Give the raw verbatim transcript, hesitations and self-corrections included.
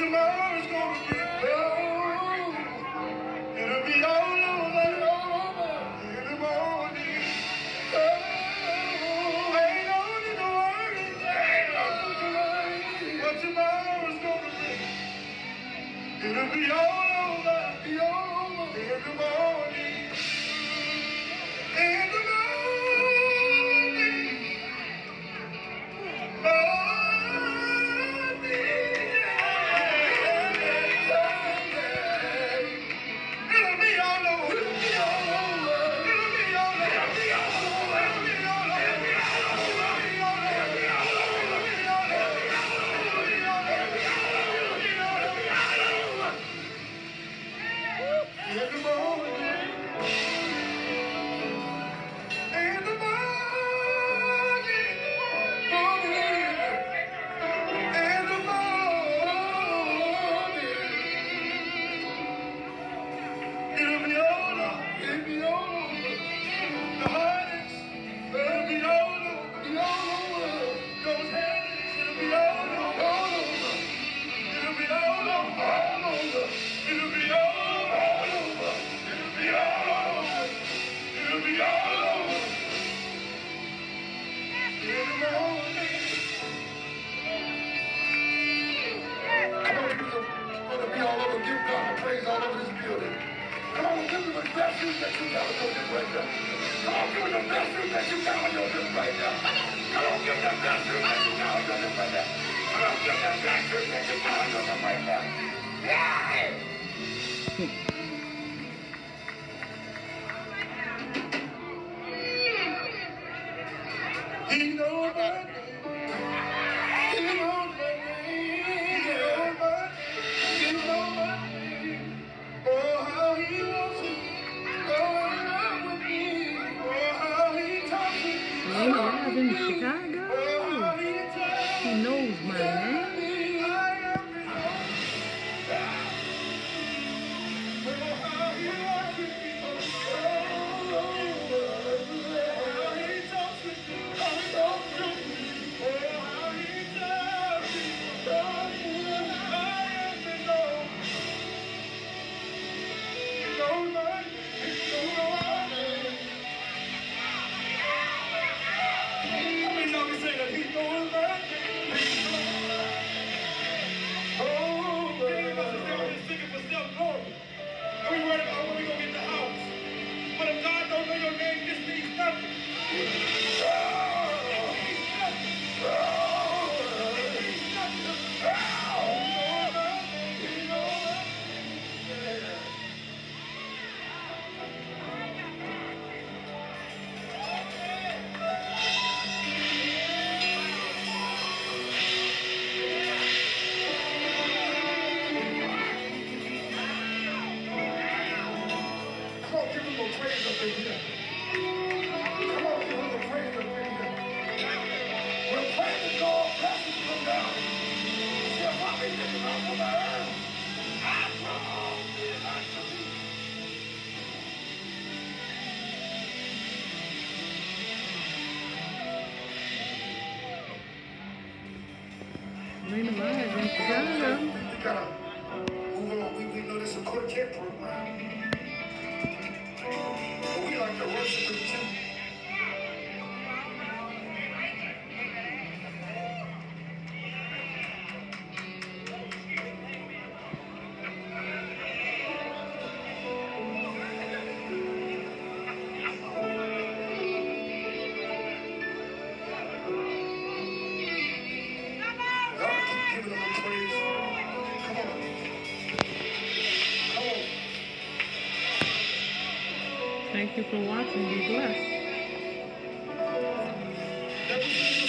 tomorrow's gonna be better. It'll be all over in the morning. Oh, ain't no need to worry. What tomorrow's gonna bring. It'll be all over, be all over in the morning. In the morning. Best news that you got on your right now. Come on, give me the best news that you got on your right now. Come on, give me the best news that you got on your right now. Come on, give me the best news that you got on your right now. Yeah! He knows my name. He knows my name. He knows my name. He knows my name. Oh, how he wants me. When I was in Chicago, he knows my name. When I was in Chicago. We know this is a quartet program. But we like to worship with you. Thank you for watching. Be blessed.